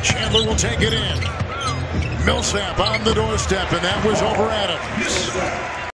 Chandler will take it in. Millsap on the doorstep, and that was over Adams.